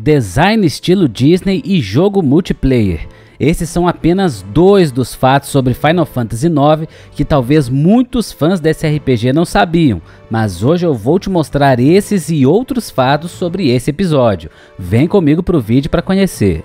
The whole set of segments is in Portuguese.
design estilo Disney e jogo multiplayer. Esses são apenas dois dos fatos sobre Final Fantasy IX que talvez muitos fãs desse RPG não sabiam, mas hoje eu vou te mostrar esses e outros fatos sobre esse episódio. Vem comigo pro vídeo para conhecer.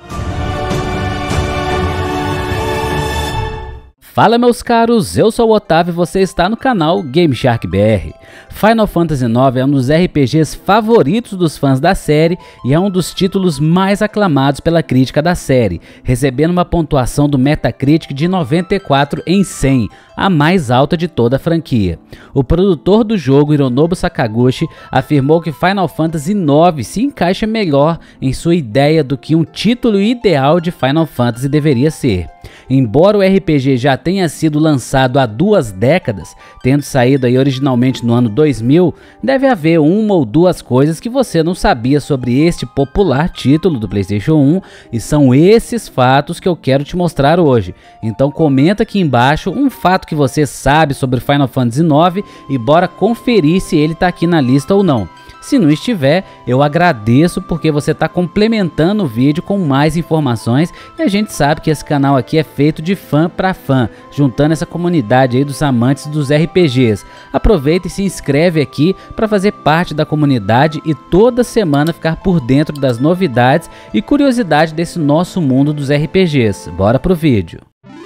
Fala meus caros, eu sou o Otávio e você está no canal GameShark BR. Final Fantasy IX é um dos RPGs favoritos dos fãs da série e é um dos títulos mais aclamados pela crítica da série, recebendo uma pontuação do Metacritic de 94 em 100, a mais alta de toda a franquia. O produtor do jogo, Hironobu Sakaguchi, afirmou que Final Fantasy IX se encaixa melhor em sua ideia do que um título ideal de Final Fantasy deveria ser. Embora o RPG já tenha sido lançado há 2 décadas, tendo saído aí originalmente no ano 2000, deve haver uma ou duas coisas que você não sabia sobre este popular título do PlayStation 1 e são esses fatos que eu quero te mostrar hoje. Então comenta aqui embaixo um fato que você sabe sobre Final Fantasy IX e bora conferir se ele está aqui na lista ou não. Se não estiver, eu agradeço porque você está complementando o vídeo com mais informações e a gente sabe que esse canal aqui é feito de fã para fã, juntando essa comunidade aí dos amantes dos RPGs. Aproveita e se inscreve aqui para fazer parte da comunidade e toda semana ficar por dentro das novidades e curiosidades desse nosso mundo dos RPGs. Bora pro vídeo.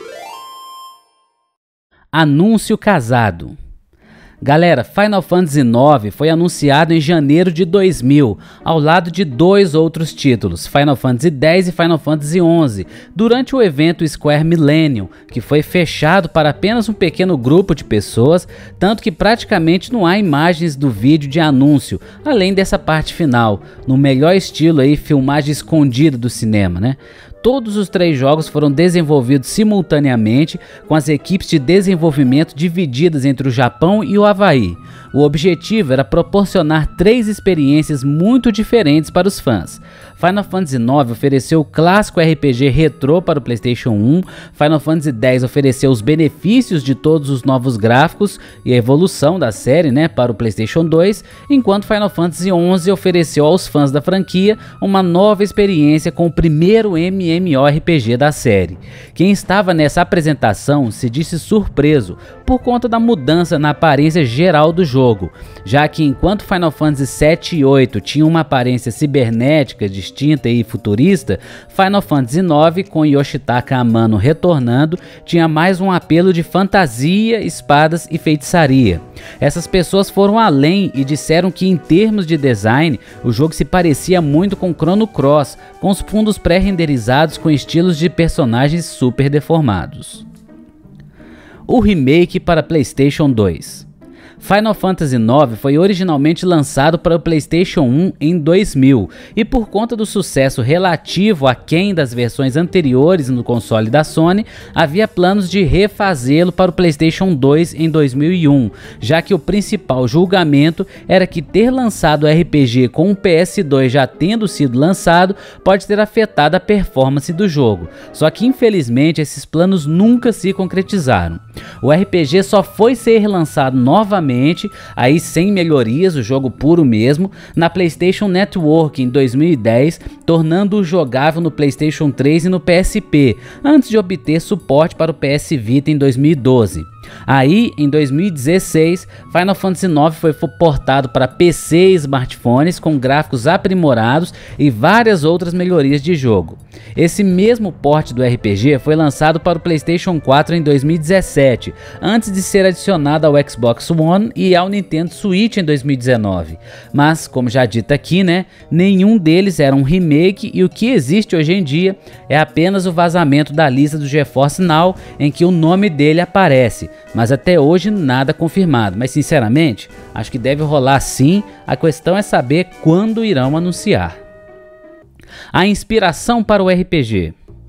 Anúncio casado. Galera, Final Fantasy IX foi anunciado em janeiro de 2000, ao lado de 2 outros títulos, Final Fantasy X e Final Fantasy XI, durante o evento Square Millennium, que foi fechado para apenas um pequeno grupo de pessoas, tanto que praticamente não há imagens do vídeo de anúncio, além dessa parte final, no melhor estilo aí, filmagem escondida do cinema, né? Todos os 3 jogos foram desenvolvidos simultaneamente, com as equipes de desenvolvimento divididas entre o Japão e o Havaí. O objetivo era proporcionar 3 experiências muito diferentes para os fãs. Final Fantasy IX ofereceu o clássico RPG retrô para o PlayStation 1, Final Fantasy X ofereceu os benefícios de todos os novos gráficos e a evolução da série, para o PlayStation 2, enquanto Final Fantasy XI ofereceu aos fãs da franquia uma nova experiência com o primeiro MMORPG da série. Quem estava nessa apresentação se disse surpreso por conta da mudança na aparência geral do jogo, já que enquanto Final Fantasy VII e VIII tinham uma aparência cibernética, distinta e futurista, Final Fantasy IX, com Yoshitaka Amano retornando, tinha mais um apelo de fantasia, espadas e feitiçaria. Essas pessoas foram além e disseram que em termos de design, o jogo se parecia muito com Chrono Cross, com os fundos pré-renderizados com estilos de personagens super deformados. O remake para PlayStation 2. Final Fantasy IX foi originalmente lançado para o PlayStation 1 em 2000 e por conta do sucesso relativo aquém das versões anteriores no console da Sony, havia planos de refazê-lo para o PlayStation 2 em 2001, já que o principal julgamento era que ter lançado o RPG com o PS2 já tendo sido lançado pode ter afetado a performance do jogo, só que infelizmente esses planos nunca se concretizaram. O RPG só foi ser relançado novamente, aí sem melhorias, o jogo puro mesmo, na PlayStation Network em 2010, tornando-o jogável no PlayStation 3 e no PSP, antes de obter suporte para o PS Vita em 2012. Aí, em 2016, Final Fantasy IX foi portado para PC e smartphones com gráficos aprimorados e várias outras melhorias de jogo. Esse mesmo port do RPG foi lançado para o PlayStation 4 em 2017, antes de ser adicionado ao Xbox One e ao Nintendo Switch em 2019. Mas, como já dito aqui, nenhum deles era um remake e o que existe hoje em dia é apenas o vazamento da lista do GeForce Now em que o nome dele aparece. Mas até hoje nada confirmado, mas sinceramente acho que deve rolar sim, a questão é saber quando irão anunciar. A inspiração para o RPG.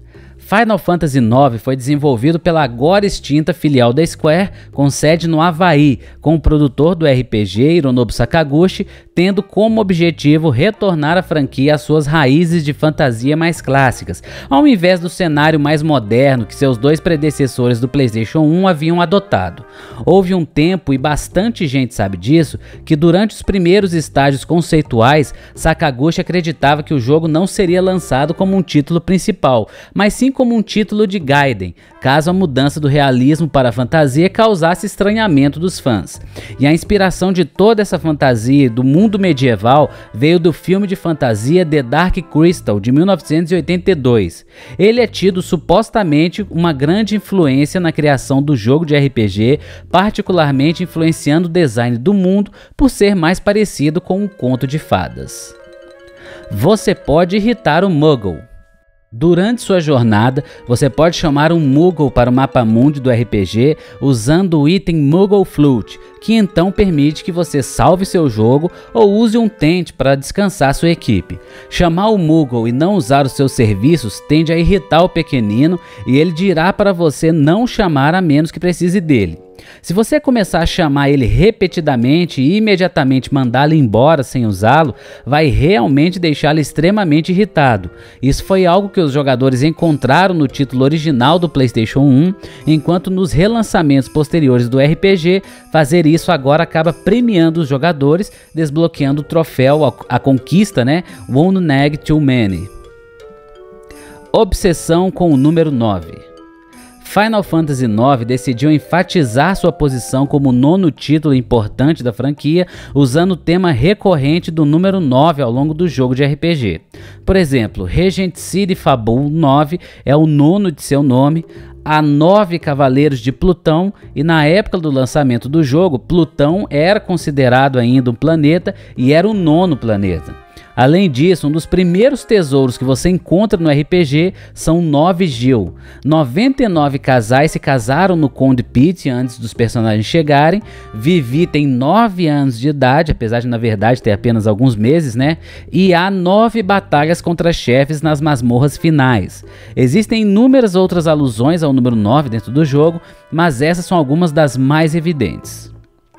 Final Fantasy IX foi desenvolvido pela agora extinta filial da Square, com sede no Havaí, com o produtor do RPG Hironobu Sakaguchi, tendo como objetivo retornar a franquia às suas raízes de fantasia mais clássicas, ao invés do cenário mais moderno que seus dois predecessores do PlayStation 1 haviam adotado. Houve um tempo, e bastante gente sabe disso, que durante os primeiros estágios conceituais, Sakaguchi acreditava que o jogo não seria lançado como um título principal, mas sim como um título de Gaiden, caso a mudança do realismo para a fantasia causasse estranhamento dos fãs. E a inspiração de toda essa fantasia e do mundo medieval veio do filme de fantasia The Dark Crystal, de 1982. Ele é tido supostamente uma grande influência na criação do jogo de RPG, particularmente influenciando o design do mundo por ser mais parecido com um conto de fadas. Você pode irritar o Muggle. Durante sua jornada, você pode chamar um Moogle para o mapa mundi do RPG usando o item Moogle Flute, que então permite que você salve seu jogo ou use um tent para descansar sua equipe. Chamar o Moogle e não usar os seus serviços tende a irritar o pequenino e ele dirá para você não chamar a menos que precise dele. Se você começar a chamar ele repetidamente e imediatamente mandá-lo embora sem usá-lo, vai realmente deixá-lo extremamente irritado. Isso foi algo que os jogadores encontraram no título original do PlayStation 1, enquanto nos relançamentos posteriores do RPG, fazer isso agora acaba premiando os jogadores, desbloqueando o troféu, a conquista, One Neg Too Many. Obsessão com o número 9. Final Fantasy IX decidiu enfatizar sua posição como o nono título importante da franquia, usando o tema recorrente do número 9 ao longo do jogo de RPG. Por exemplo, Regent City Fabule 9 é o nono de seu nome, há 9 Cavaleiros de Plutão, e na época do lançamento do jogo, Plutão era considerado ainda um planeta e era o nono planeta. Além disso, um dos primeiros tesouros que você encontra no RPG são 9 Gil. 99 casais se casaram no Conde Pit antes dos personagens chegarem. Vivi tem 9 anos de idade, apesar de na verdade ter apenas alguns meses, E há 9 batalhas contra chefes nas masmorras finais. Existem inúmeras outras alusões ao número 9 dentro do jogo, mas essas são algumas das mais evidentes.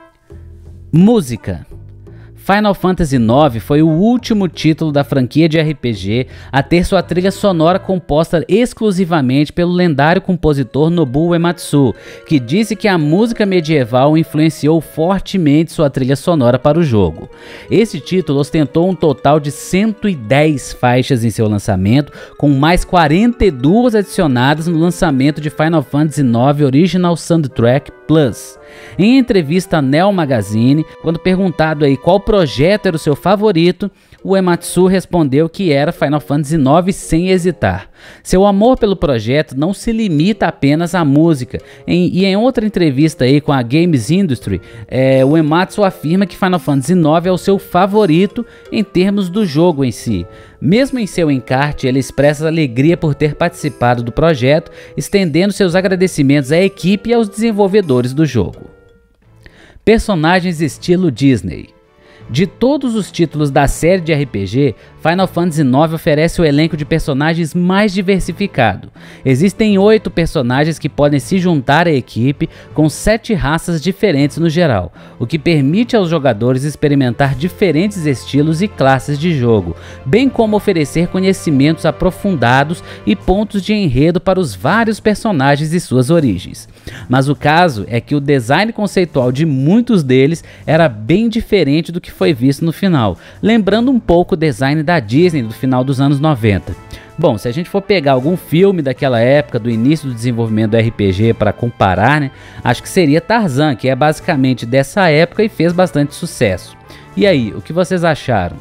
Música. Final Fantasy IX foi o último título da franquia de RPG a ter sua trilha sonora composta exclusivamente pelo lendário compositor Nobuo Uematsu, que disse que a música medieval influenciou fortemente sua trilha sonora para o jogo. Esse título ostentou um total de 110 faixas em seu lançamento, com mais 42 adicionadas no lançamento de Final Fantasy IX Original Soundtrack Plus. Em entrevista à Neo Magazine, quando perguntado qual projeto era o seu favorito, o Uematsu respondeu que era Final Fantasy IX sem hesitar. Seu amor pelo projeto não se limita apenas à música. Em outra entrevista com a Games Industry, o Uematsu afirma que Final Fantasy IX é o seu favorito em termos do jogo em si. Mesmo em seu encarte, ele expressa alegria por ter participado do projeto, estendendo seus agradecimentos à equipe e aos desenvolvedores do jogo. Personagens estilo Disney. De todos os títulos da série de RPG, Final Fantasy IX oferece o elenco de personagens mais diversificado. Existem 8 personagens que podem se juntar à equipe, com 7 raças diferentes no geral, o que permite aos jogadores experimentar diferentes estilos e classes de jogo, bem como oferecer conhecimentos aprofundados e pontos de enredo para os vários personagens e suas origens. Mas o caso é que o design conceitual de muitos deles era bem diferente do que foi visto no final, lembrando um pouco o design da Disney do final dos anos 90. Bom, se a gente for pegar algum filme daquela época, do início do desenvolvimento do RPG para comparar, acho que seria Tarzan, que é basicamente dessa época e fez bastante sucesso. E aí, o que vocês acharam?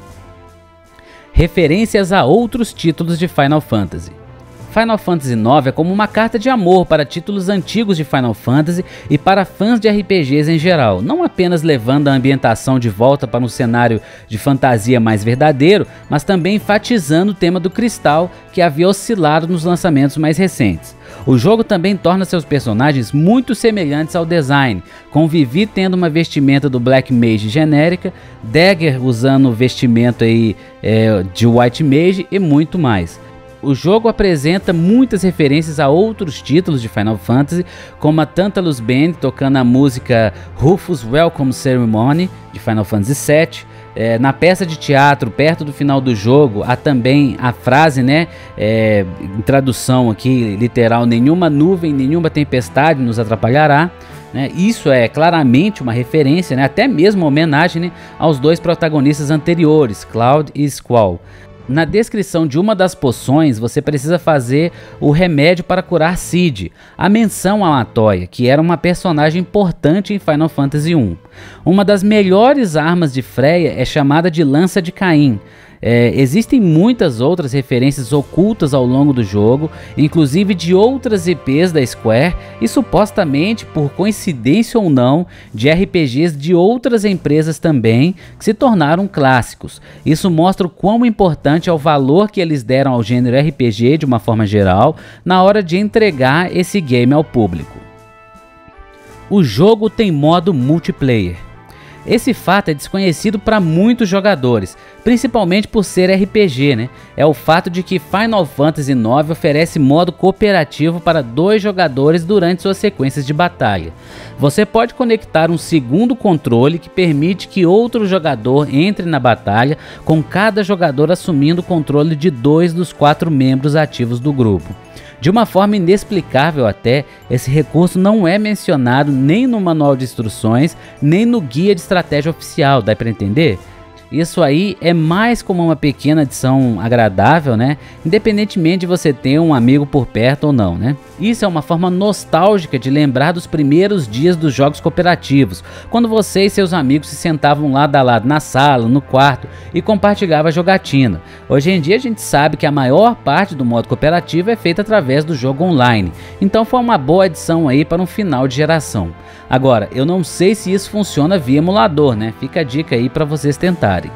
Referências a outros títulos de Final Fantasy. Final Fantasy IX é como uma carta de amor para títulos antigos de Final Fantasy e para fãs de RPGs em geral, não apenas levando a ambientação de volta para um cenário de fantasia mais verdadeiro, mas também enfatizando o tema do cristal que havia oscilado nos lançamentos mais recentes. O jogo também torna seus personagens muito semelhantes ao design, com Vivi tendo uma vestimenta do Black Mage genérica, Dagger usando o vestimento de White Mage e muito mais. O jogo apresenta muitas referências a outros títulos de Final Fantasy, como a Tantalus Band tocando a música Rufus Welcome Ceremony de Final Fantasy VII. Na peça de teatro, perto do final do jogo, há também a frase, né, em tradução aqui literal, nenhuma nuvem, nenhuma tempestade nos atrapalhará. Isso é claramente uma referência, né, até mesmo uma homenagem, né, aos dois protagonistas anteriores, Cloud e Squall. Na descrição de uma das poções, você precisa fazer o remédio para curar Cid, a menção a Matoya, que era uma personagem importante em Final Fantasy I. Uma das melhores armas de Freya é chamada de Lança de Caim. Existem muitas outras referências ocultas ao longo do jogo, inclusive de outras IPs da Square e supostamente, por coincidência ou não, de RPGs de outras empresas também que se tornaram clássicos. Isso mostra o quão importante é o valor que eles deram ao gênero RPG de uma forma geral na hora de entregar esse game ao público. O jogo tem modo multiplayer. Esse fato é desconhecido para muitos jogadores, principalmente por ser RPG, né? É o fato de que Final Fantasy IX oferece modo cooperativo para 2 jogadores durante suas sequências de batalha. Você pode conectar um segundo controle que permite que outro jogador entre na batalha, com cada jogador assumindo o controle de 2 dos 4 membros ativos do grupo. De uma forma inexplicável até, esse recurso não é mencionado nem no manual de instruções, nem no guia de estratégia oficial, dá para entender? Isso aí é mais como uma pequena adição agradável, né? Independentemente de você ter um amigo por perto ou não, né? Isso é uma forma nostálgica de lembrar dos primeiros dias dos jogos cooperativos, quando você e seus amigos se sentavam lado a lado na sala, no quarto e compartilhavam a jogatina. Hoje em dia a gente sabe que a maior parte do modo cooperativo é feita através do jogo online, então foi uma boa adição aí para um final de geração. Agora, eu não sei se isso funciona via emulador, né? Fica a dica aí para vocês tentarem.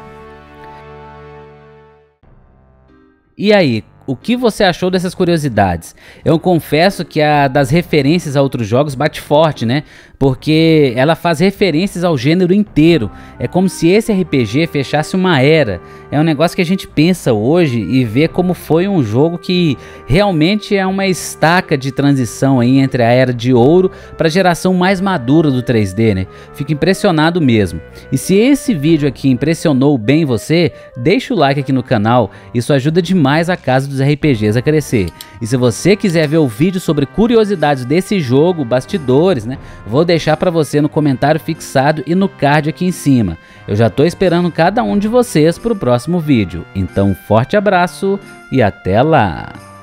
E aí, o que você achou dessas curiosidades? Eu confesso que a das referências a outros jogos bate forte, né? Porque ela faz referências ao gênero inteiro. É como se esse RPG fechasse uma era. É um negócio que a gente pensa hoje e vê como foi um jogo que realmente é uma estaca de transição aí entre a era de ouro para a geração mais madura do 3D, né? Fico impressionado mesmo. E se esse vídeo aqui impressionou bem você, deixa o like aqui no canal. Isso ajuda demais a casa dos RPGs a crescer. E se você quiser ver o vídeo sobre curiosidades desse jogo, bastidores, né? Vou deixar para você no comentário fixado e no card aqui em cima. Eu já estou esperando cada um de vocês para o próximo vídeo. Então, forte abraço e até lá!